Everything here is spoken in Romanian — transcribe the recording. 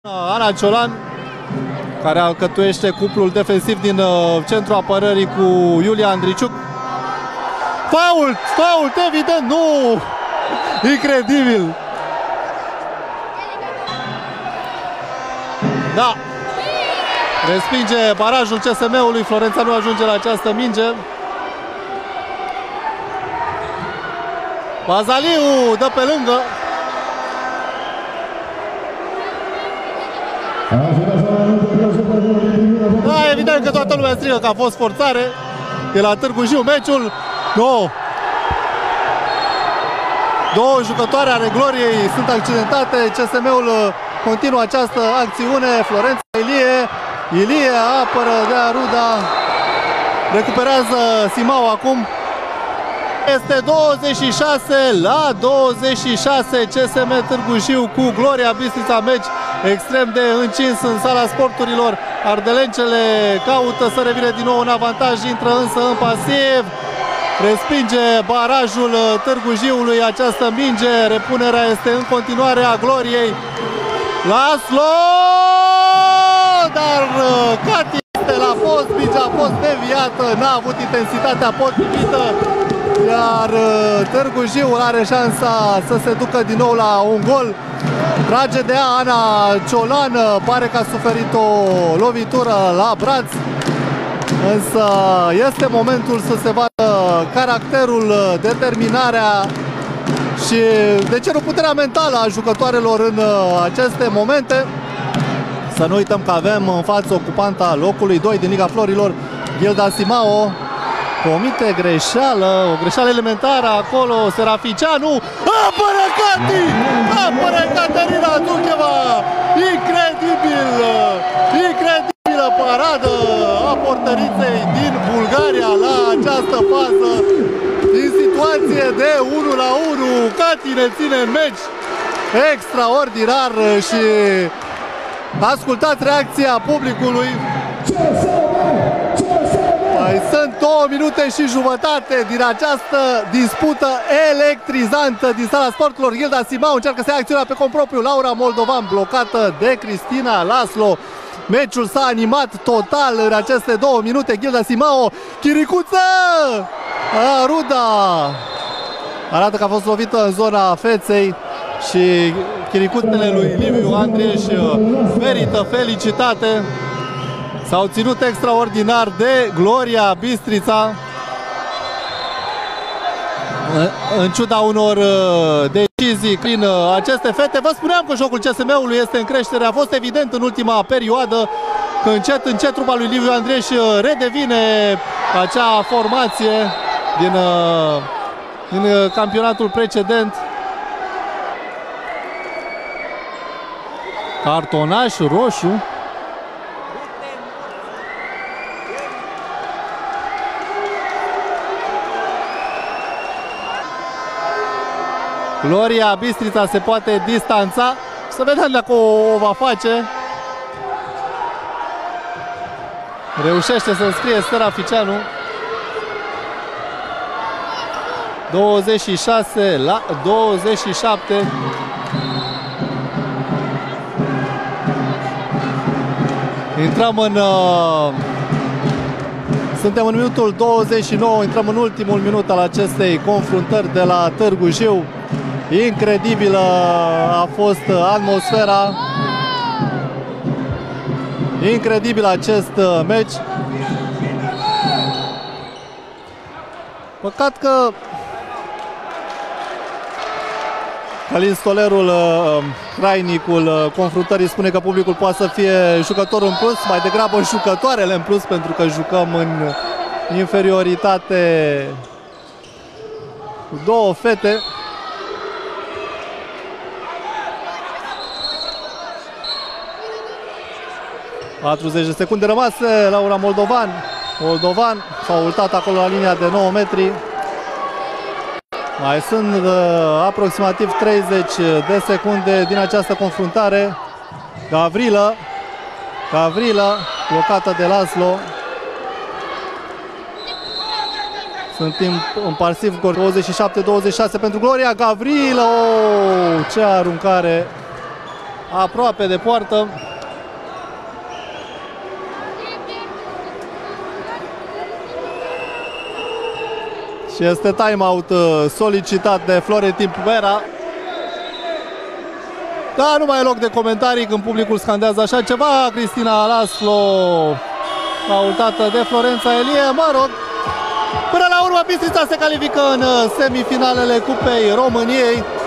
Ana Ciolan, care alcătuiește cuplul defensiv din centrul apărării cu Iulia Andriciuc. Fault, evident, nu! Incredibil! Da! Respinge barajul CSM-ului, Florența nu ajunge la această minge. Bazaliu dă pe lângă. Da, evident că toată lumea strigă că a fost forțare. De la Târgu Jiu meciul. No. Două jucătoare ale gloriei sunt accidentate. CSM-ul continuă această acțiune. Florența, Ilie apără de Aruda. Recuperează Simau acum. Este 26-26 CSM Târgu Jiu cu Gloria Bistrița, meci extrem de încins în sala sporturilor. Ardelencele caută să revină din nou în avantaj, intră însă în pasiv. Respinge barajul Târgu Jiului această minge. Repunerea este în continuare a Gloriei. Laslo! Dar Cati este la post, mingea a fost deviată, n-a avut intensitatea potrivită. Iar Târgu Jiu are șansa să se ducă din nou la un gol. Trage de ea Ana Ciolan, pare că a suferit o lovitură la braț. Însă este momentul să se vadă caracterul, determinarea și, de ce nu, puterea mentală a jucătoarelor în aceste momente. Să nu uităm că avem în față ocupanta locului 2 din Liga Florilor, Gilda Simao. Comite greșeală, o greșeală elementară acolo, Seraficianu, apără Cati! Apără Caterina Ducheva! Incredibilă paradă a portăriței din Bulgaria la această fază. Din situație de 1-1, Cati ne ține în meci. Extraordinar și ascultați reacția publicului. Mai sunt 2 minute și jumătate din această dispută electrizantă din sala sporturilor. Gilda Simau încearcă să ia acțiunea pe cont propriu. Laura Moldovan blocată de Cristina Laslo. Meciul s-a animat total în aceste 2 minute. Gilda Simau, Chiricuță! Aruda arată că a fost lovită în zona feței și chiricuțele lui Liviu Andrieș merită felicitate. S-au ținut extraordinar de Gloria Bistrița. În ciuda unor decizii prin aceste fete. Vă spuneam că jocul CSM-ului este în creștere. A fost evident în ultima perioadă că încet trupa lui Liviu Andrieș redevine acea formație din campionatul precedent. Cartonaș roșu. Gloria Bistrița se poate distanța. Să vedem dacă o va face. Reușește să înscrie Seraficianu. 26-27. Intrăm în... Suntem în minutul 29, intrăm în ultimul minut al acestei confruntări de la Târgu Jiu. Incredibilă a fost atmosfera. Incredibil acest meci. Păcat că Călin Stolerul, crainicul confruntării, spune că publicul poate să fie jucător în plus, mai degrabă jucătoarele în plus, pentru că jucăm în inferioritate cu 2 fete. ...40 de secunde rămase. Laura Moldovan s-a ultat acolo la linia de 9 metri. Mai sunt aproximativ 30 de secunde din această confruntare. Gavrilă blocată de Laslo. Sunt timp în pasiv, 27-26 pentru Gloria. Gavrilă, ce aruncare aproape de poartă. Și este timeout solicitat de Florentin Pumera. Da, nu mai e loc de comentarii când publicul scandează așa ceva. Cristina Laslo, faultată de Florența Elie. Mă rog, până la urmă Bistrița se califică în semifinalele Cupei României.